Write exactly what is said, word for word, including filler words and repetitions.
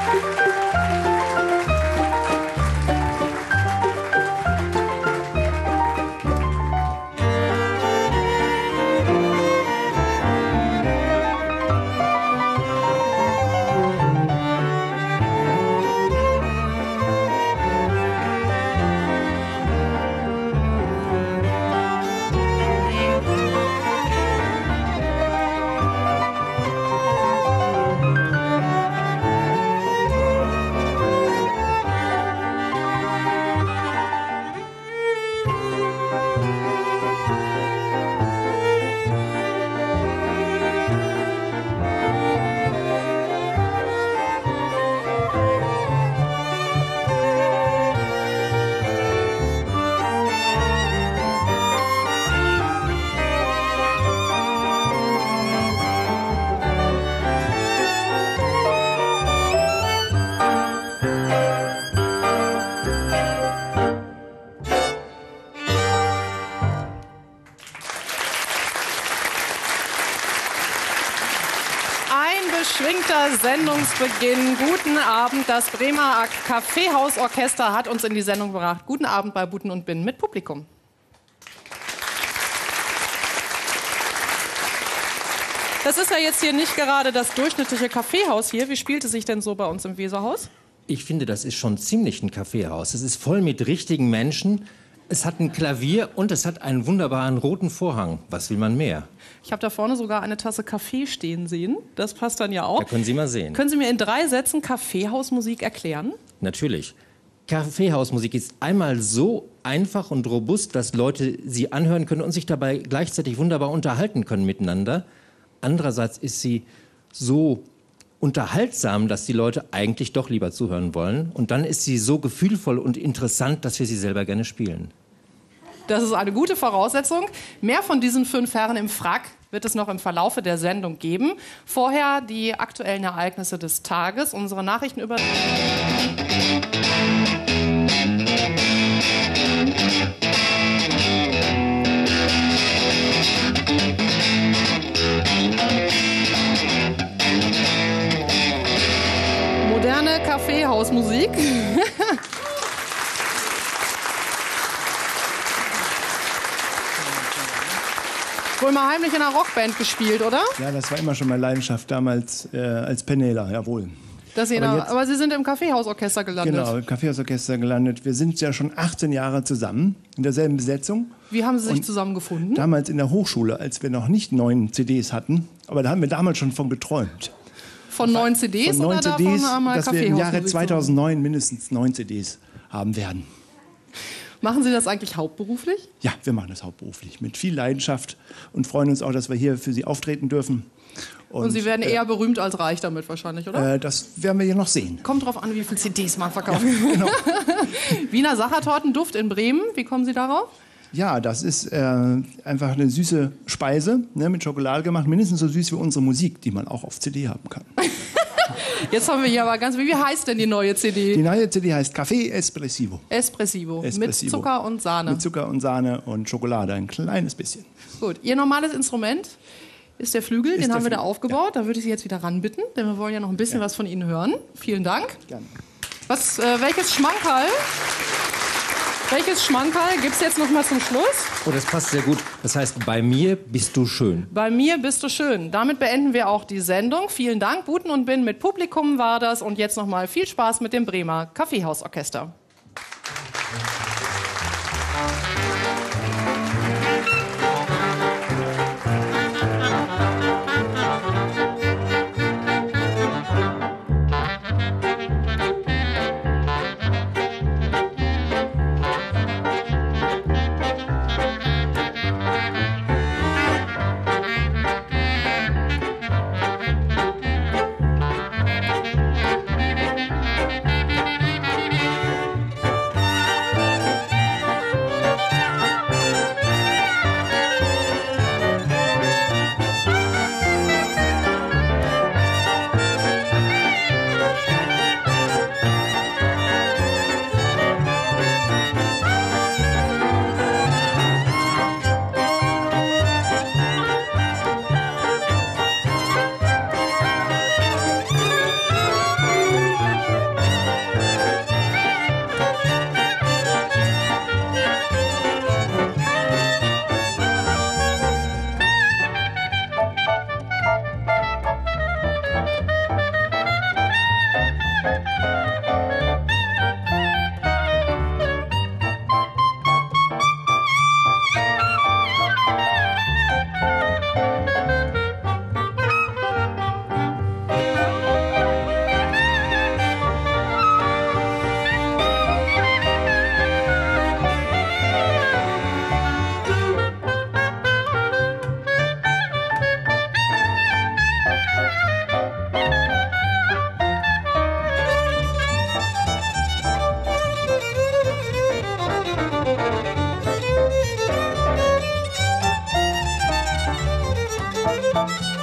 Beschwingter Sendungsbeginn. Guten Abend. Das Bremer Kaffeehausorchester hat uns in die Sendung gebracht. Guten Abend bei Buten und Binnen mit Publikum. Das ist ja jetzt hier nicht gerade das durchschnittliche Kaffeehaus hier. Wie spielt es sich denn so bei uns im Weserhaus? Ich finde, das ist schon ziemlich ein Kaffeehaus. Es ist voll mit richtigen Menschen. Es hat ein Klavier und es hat einen wunderbaren roten Vorhang. Was will man mehr? Ich habe da vorne sogar eine Tasse Kaffee stehen sehen. Das passt dann ja auch. Da können Sie mal sehen. Können Sie mir in drei Sätzen Kaffeehausmusik erklären? Natürlich. Kaffeehausmusik ist einmal so einfach und robust, dass Leute sie anhören können und sich dabei gleichzeitig wunderbar unterhalten können miteinander. Andererseits ist sie so unterhaltsam, dass die Leute eigentlich doch lieber zuhören wollen. Und dann ist sie so gefühlvoll und interessant, dass wir sie selber gerne spielen. Das ist eine gute Voraussetzung. Mehr von diesen fünf Herren im Frack wird es noch im Verlaufe der Sendung geben. Vorher die aktuellen Ereignisse des Tages, unsere Nachrichten über... Moderne Kaffeehausmusik. Wohl mal heimlich in einer Rockband gespielt, oder? Ja, das war immer schon meine Leidenschaft damals äh, als Penela, jawohl. Das aber, jetzt, aber Sie sind im Kaffeehausorchester gelandet. Genau, im Kaffeehausorchester gelandet. Wir sind ja schon achtzehn Jahre zusammen, in derselben Besetzung. Wie haben Sie sich Und zusammengefunden? Damals in der Hochschule, als wir noch nicht neun C Ds hatten. Aber da haben wir damals schon von geträumt. Von neun C Ds, von neun oder C Ds, davon einmal dass wir im Jahre Kaffeehausmusik zweitausendneun mindestens neun C Ds haben werden. Machen Sie das eigentlich hauptberuflich? Ja, wir machen das hauptberuflich mit viel Leidenschaft und freuen uns auch, dass wir hier für Sie auftreten dürfen. Und, und Sie werden eher äh, berühmt als reich damit wahrscheinlich, oder? Äh, das werden wir ja noch sehen. Kommt drauf an, wie viele C Ds man verkauft. Ja, genau. Wiener Sachertortenduft in Bremen, wie kommen Sie darauf? Ja, das ist äh, einfach eine süße Speise, ne, mit Schokolade gemacht. Mindestens so süß wie unsere Musik, die man auch auf C D haben kann. Jetzt haben wir hier aber ganz... Wie heißt denn die neue C D? Die neue C D heißt Kaffee Espressivo. Espressivo. Espressivo. Mit Zucker und Sahne. Mit Zucker und Sahne und Schokolade, ein kleines bisschen. Gut. Ihr normales Instrument ist der Flügel, ist den haben wir Flügel. da aufgebaut. Ja. Da würde ich Sie jetzt wieder ranbitten, denn wir wollen ja noch ein bisschen ja. was von Ihnen hören. Vielen Dank. Gerne. Was, äh, welches Schmankerl? Welches Schmankerl gibt es jetzt noch mal zum Schluss? Oh, das passt sehr gut. Das heißt, bei mir bist du schön. Bei mir bist du schön. Damit beenden wir auch die Sendung. Vielen Dank. Buten und Binnen mit Publikum war das. Und jetzt noch mal viel Spaß mit dem Bremer Kaffeehausorchester. Musik